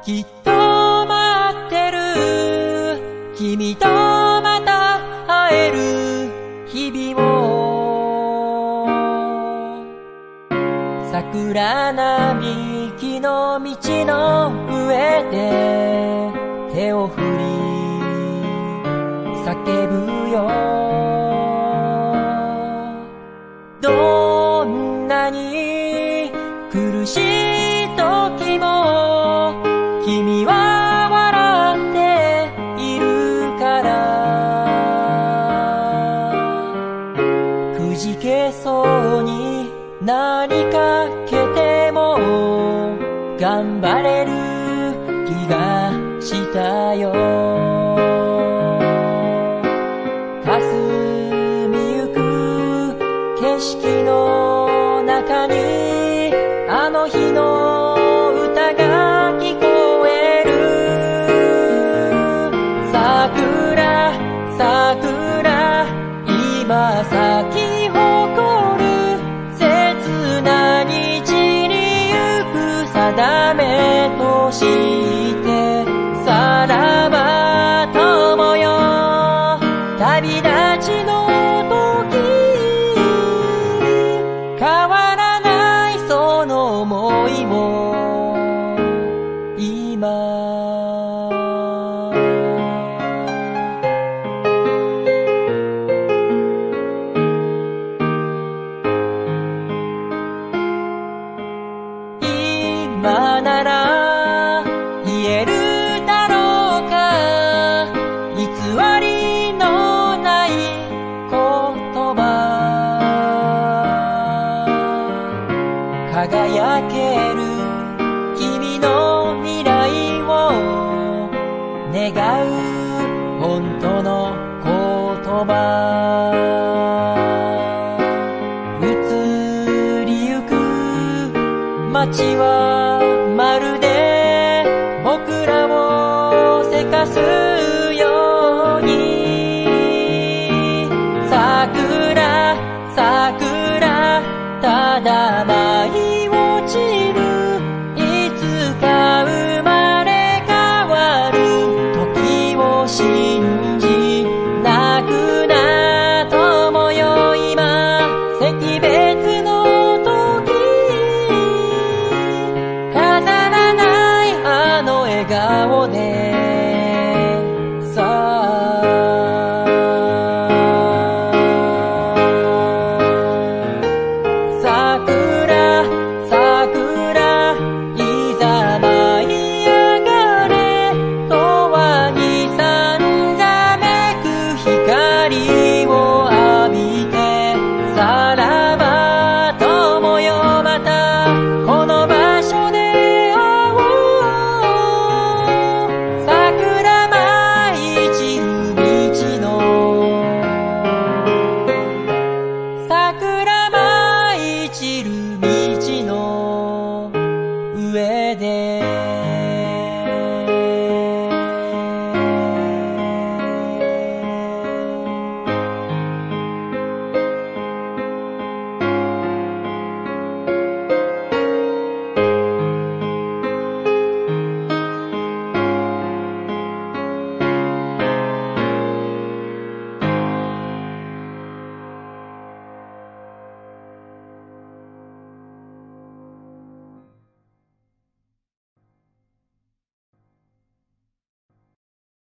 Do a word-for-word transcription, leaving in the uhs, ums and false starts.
きっと待ってる君とまた会える日々を桜並木の道の上で手を振り叫ぶよどんなに苦しい時も君は笑っているからくじけそうになりかけても頑張れる気がしたよ霞みゆく景色の中にあの日の歌が聞こえる桜桜今咲き誇る切な虹に行く定めとしてさらば友よ旅立ちの時変わらないその想いを今今なら言えるだろうか偽りのない言葉輝ける君の未来を願う本当の言葉移りゆく街はまるで僕らをせかすように桜桜ただ舞い落ちるいつか生まれ変わる時を信じ泣くな友よ今惜別の時飾らないあの笑顔でさあ桜桜いざ舞い上がれ永遠にさんざめく光を浴びてさらば友よまたこの場所で会おう桜舞い散る道の桜舞い散る道の上で